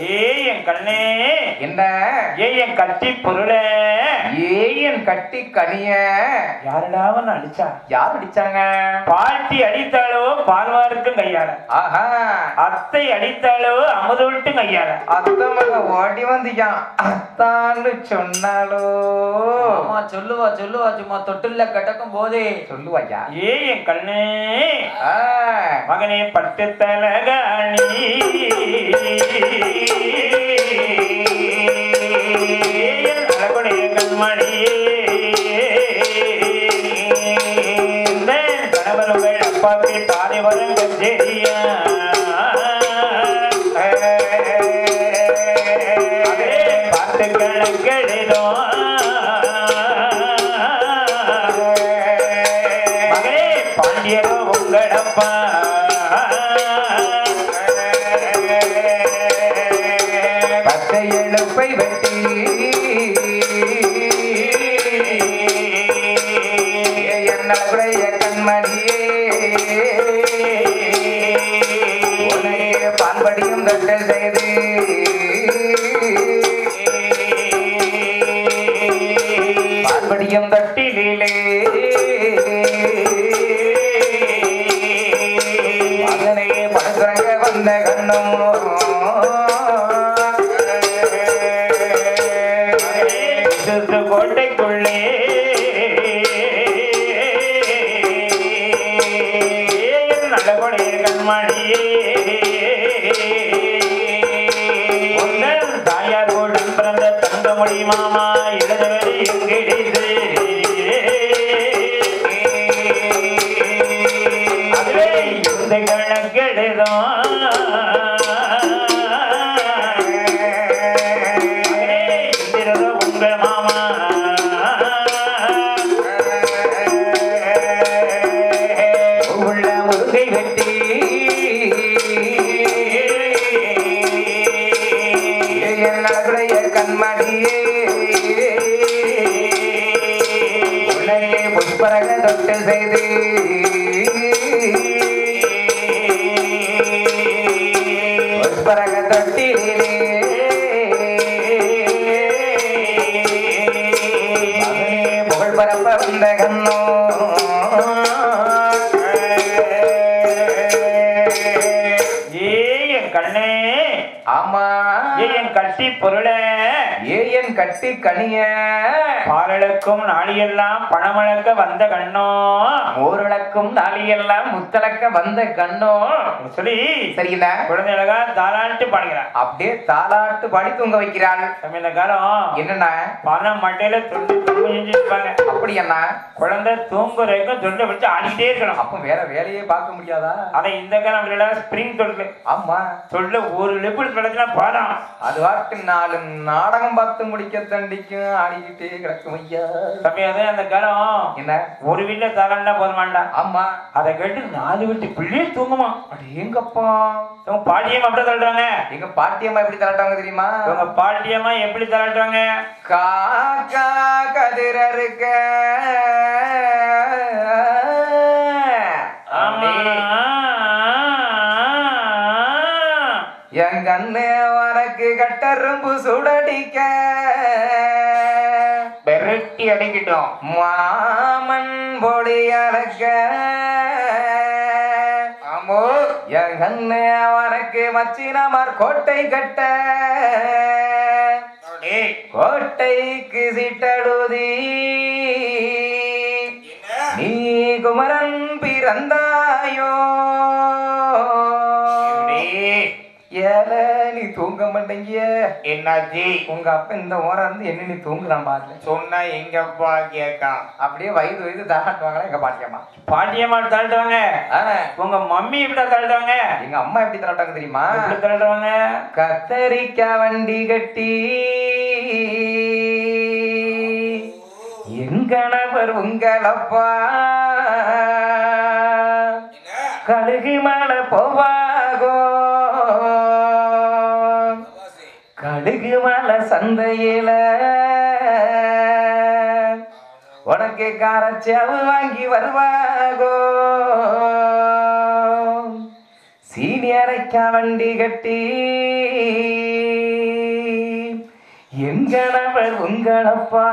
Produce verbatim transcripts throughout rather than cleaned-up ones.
ஏய் என் கண்ணே என்ன ஏய் என் கட்டி பொருளே ஏய் என் கட்டி கனிய யாருடா அவன் அடிச்சா யார் அடிச்சாங்க பாட்டி அடித்தாலோ பால்வாருக்கும் கையால ஆஹா அத்தை அடித்தாலோ அமுது விட்டு கையால அத்த மக ஓடி வந்தியான் அத்தான்னு சொன்னாலோ ஆமா சொல்லுவா சொல்லுவா சும்மா தொட்டில்ல கட்டக்கும் போதே சொல்லுவாயா ஏய் என் கண்ணே மகனே பட்டு தலகாணி அழகுடைய கண்மணியே கணவர்கள் அப்பாவுக்கு தானே வரும் கச்சேரியா பார்த்து கணக்கெழுதும் மகனே பாண்டியரோ உங்களப்பா பச்சை எழுப்பை வெட்டி என்னுடைய கண்மணியே உன்னையே பான்படியும் தட்டல் செய்து பான்படியும் தட்டிலே மகனே படுக்கிறங்க வந்த கண்ணும் கோட்டைக்குள்ளே நல்லகுடைய கண்மணியே தாயாரோடு பிறந்த தங்கமொழி மாமா இளவரி எங்கிடிது அதுவே இந்த கணக்கெழுதும் உங்கள் மாமா உள்ள முருகை வெட்டி என்னுடைய கண்மணியே உன்னையே புஷ்பரக தொட்டு செய்து புஷ்பரக தொட்டிலே புகழ் பரப்ப வந்த கண்ணோ ஏய் என் கண்ணே ஆமா ஏய் என் கட்டி பொருளே ஏய் என் கட்டி கனிய பாலளக்கும் நாளியெல்லாம் பணமளக்க வந்த கண்ணோ ஓரளக்கும் நாளியெல்லாம் முத்தளக்க வந்த கண்ணோ சொல்லி சரிங்களா குழந்தை அழகா தாலாட்டு பாடுகிறார் அப்படியே தாலாட்டு பாடி தூங்க வைக்கிறாள் இந்த காலம் என்னன்னா பணம் மட்டையில தொண்டு தொங்கு செஞ்சிருப்பாங்க அப்படி என்ன குழந்தை தூங்குறதுக்கும் தொண்டை வச்சு ஆடிக்கிட்டே இருக்கணும் அப்ப வேற வேலையே பார்க்க முடியாதா ஆனா இந்த காலம் ஸ்பிரிங் தொண்டு ஆமா சொல்ல ஒரு லெப்பிள் கிடைச்சுனா பாடம் அது வாட்டு நாலு நாடகம் பார்த்து முடிக்க தண்டிக்கும் ஆடிக்கிட்டே கிடக்கும் ஐயா சமயம் அந்த காலம் என்ன ஒரு வீட்டுல தாளாண்டா போதுமாண்டா ஆமா அதை கேட்டு நாலு வீட்டு பிள்ளையே தூங்குமா அடி எங்கப்பா உங்க பாட்டியம்மா எப்படி தள்ளுறாங்க எங்க பாட்டியம்மா எப்படி தரட்டாங்க தெரியுமா உங்க பாட்டியம்மா எப்படி தள்ளுறாங்க காக்கா கதிரருக்க ஆமா என் கண்ணே உனக்கு கட்டரும்பு சுடடிக்க பெரட்டி அடிக்கிட்டோம் மாமன் பொடி அடக்க ஆமோ என் கண்ணே உனக்கு மச்சினமார் கோட்டை கட்ட கோட்டைக்கு சிட்டடுதி நீ குமரன் பிறந்தாயோ ஏல நீ தூங்க மாட்டேங்கிய என்னாச்சு உங்க அப்ப இந்த ஓரம் இருந்து என்ன நீ தூங்குறான் பாருல சொன்னா எங்கப்பா கேக்கா அப்படியே வயது வயது தாட்டுவாங்களா எங்க பாட்டியம்மா பாட்டியம்மா தள்ளுறாங்க உங்க மம்மி எப்படி தள்ளுறாங்க எங்க அம்மா எப்படி தரட்டாங்க தெரியுமா எப்படி தள்ளுறாங்க கத்தரிக்காய் வண்டி கட்டி எங்கனவர் உங்களப்பா கழுகு மலை போவாகோ கழுகு மலை சந்தையில உனக்கு காரச்சாவு வாங்கி வருவாகோ சீனி அரைக்கா வண்டி கட்டி எங்கனவர் உங்களப்பா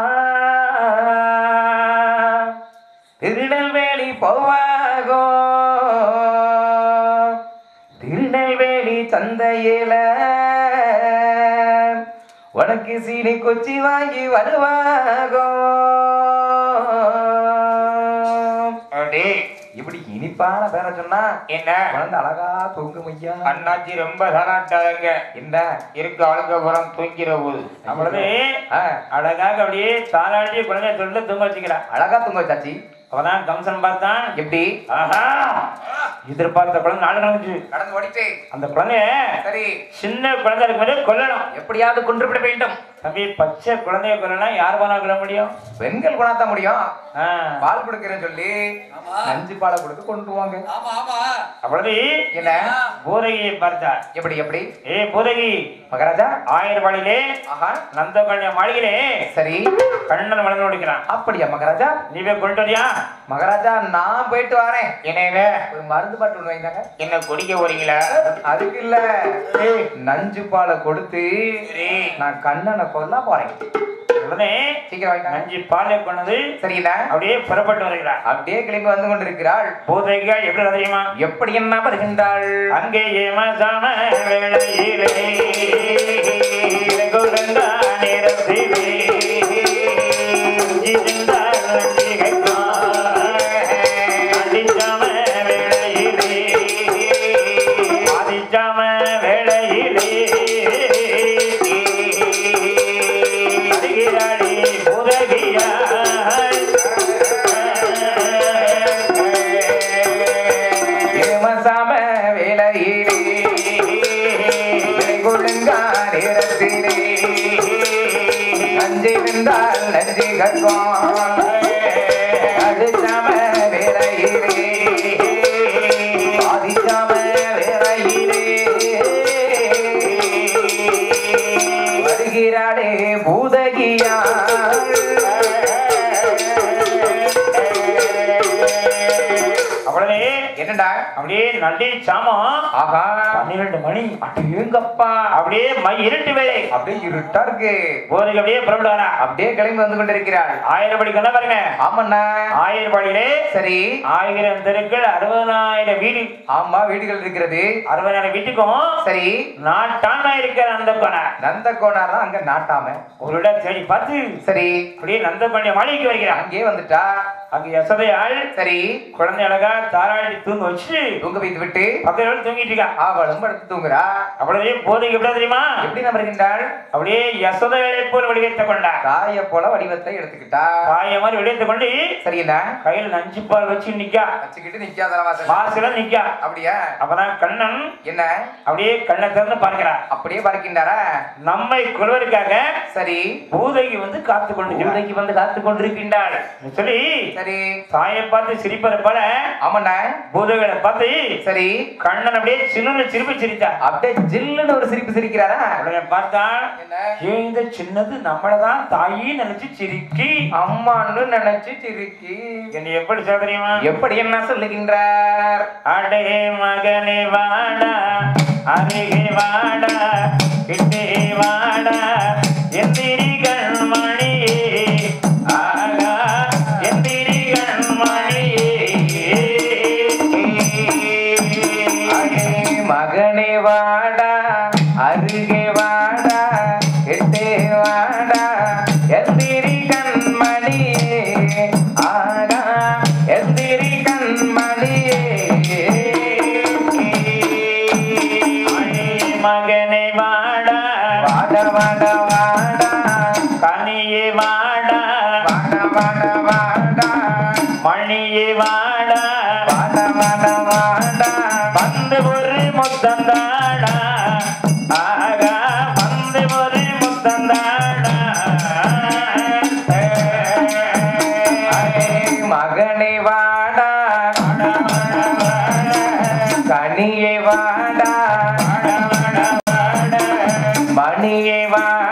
திருநெல்வேலி போவாகோ திருநெல்வேலி சந்தையில உனக்கு சீனி கொச்சி வாங்கி வருவாகோ. இப்படி இனிப்பான பேரை சொன்னா என்ன குழந்தை அழகா தூங்கும் ஐயா. அண்ணாச்சி ரொம்ப தானாட்டாங்க என்ன இருக்கு ஆளுக்கப்புறம் தூங்கிற போது அவ்வளவு அழகாக அப்படியே தாராட்டி குழந்தைய தொழில தூங்க வச்சுக்கிறான். அழகா தூங்க வச்சாச்சு. அவதான் கம்சன் பார்த்தான். எப்படி ஆஹா எதிர்பார்த்த குழந்தை நாடு நடந்துச்சு கடந்து ஓடிட்டு அந்த குழந்தைய சரி சின்ன குழந்தை இருக்கு போது கொல்லணும். எப்படியாவது கொன்றுவிட வேண்டும். தம்பி பச்சை குழந்தைய கொல்லலாம் யார் போனா கொள்ள முடியும்? பெண்கள் கொண்டாதான் முடியும். ஆஹ் பால் கொடுக்கிறேன்னு சொல்லி நஞ்சு பாலை கொடுத்து கொண்டு வாங்க. அவ்வளவு என்ன பூதகியை பார்த்தா எப்படி எப்படி ஏ பூதகி மகாராஜா ஆயிரம் பாடியிலே ஆஹா நந்த கல்யாண மாளிகையிலே சரி கண்ணன் வளர்ந்து ஓடிக்கிறான். அப்படியா மகாராஜா? நீ போய் கொண்டு வரியா? மகாராஜா நான் போயிட்டு வரேன். என்ன ஒரு மருந்து பாட்டு ஒண்ணு வைந்தாங்க. என்ன குடிக்க போறீங்களா? அதுக்கு இல்ல நஞ்சு பாலை கொடுத்து நான் கண்ணனை கொல்ல போறேன். சீக்கிரம் வாங்கிட்டாங்க. நஞ்சு பாலை கொண்டது சரிங்களா? அப்படியே புறப்பட்டு வருகிறார். அப்படியே கிளம்பி வந்து கொண்டிருக்கிறாள். பூதகிகள் எப்படி தெரியுமா? எப்படி என்ன வருகின்றாள்? அங்கே ஏமாசாம வேளையிலே குழந்தா நிறத்திலே அஞ்சிருந்தாள் நஞ்சிகைக்கா அடிச்சாம வேளையிலே ஆதிச்சாம வேளையிலே அடிகிறாளி பூதகியா ஏமசாம வேளையிலே குழுங்கா நேரத்திலே நஞ்சிருந்தால் நஞ்சி கற்கும் அடிச்சாம வேளையிலே ஆதிச்சாம வேளையிலே வருகிறாளே பூதகியா. அவ்வளவே என்னடா அப்படியே நல்லி சாமம் ஆகா பன்னிரண்டு மணி எங்கப்பா அப்படியே மை இருட்டு வேலை அப்படியே இருட்டா இருக்கு. போதைக்கு அப்படியே புறப்பட்டு வரா. அப்படியே கிளம்பி வந்து கொண்டிருக்கிறாள். ஆயிரம் படி கொண்டா பாருங்க. ஆமாண்ணா ஆயிரம் படியிலே சரி ஆயிரம் தெருக்கள் அறுபதாயிரம் வீடு. ஆமா வீடுகள் இருக்கிறது. அறுபதாயிரம் வீட்டுக்கும் சரி நாட்டாம இருக்கிற அந்த கோணார் நந்த கோணார் தான் அங்க நாட்டாம ஒரு இடம் தேடி பார்த்து சரி அப்படியே நந்த பாண்டிய மாளிகைக்கு வருகிறான். அங்கே வந்துட்டா. அங்க யசோதையாள் சரி குழந்தை அழகா தாராட்டி தூங்க வச்சு தூங்க வைத்து விட்டு பக்கத்துல தூங்கிட்டு இருக்கா. அவளும் படுத்து தூங்குறா. அவ்வளவே போதைக்கு எப்படி தெரியுமா? எப்படி நம்புகின்றாள்? அப்படியே யசோதையாளை போல் வடிவத்தை கொண்டா. தாய போல வடிவத்தை எடுத்துக்கிட்டா. தாய மாதிரி வடிவத்தை கொண்டு சரிண்ணா கையில நஞ்சு பால் வச்சு நிக்கா. வச்சுக்கிட்டு நிக்காத வாசல நிக்கா. அப்படியா? அப்பதான் கண்ணன் என்ன அப்படியே கண்ணை திறந்து பார்க்கிறார். அப்படியே பார்க்கின்றாரா? நம்மை கொள்வதற்காக சரி பூதகி வந்து காத்து கொண்டு பூதகி வந்து காத்து கொண்டிருக்கின்றாள் சொல்லி சரி தாயை பார்த்து சிரிப்பதை போல ஆமாண்ணா பூதகளை பார்த்து சரி கண்ணன் அப்படியே சின்ன சிரிப்பு சிரித்தார். அப்படியே ஜில்லுன்னு ஒரு சிரிப்பு சிரிக்கிறாரா? உடனே பார்த்தான் இந்த சின்னது நம்மளதான் தாயி நினைச்சு சிரிக்கி அம்மான்னு நினைச்சு சிரிக்கி என்ன எப்படி சொல்ல தெரியுமா? எப்படி என்ன சொல்லுகின்றார்? அடே மகனே வாடா அருகே வாடா கிட்டே வாடா எந்திரி கண்மணியே ஆகா எந்திரி கண்மணியே அடே மகனே வாடா அருகே வாடா கிட்டே வாடா எந்திரி கண்மணியே ஆகா எந்திரி கண்மணியே மகனை வாடா வாடா வாடா வாடா கனியே வாடா வாடா வாடா வாடா மணியே வாடா வாடா வாடா வாடா வந்து ஒரு முத்தந்தாடா ஆகா வந்து ஒரு முத்தந்தாடா மகனே வாடா கனியே வாடா மணியே வாடா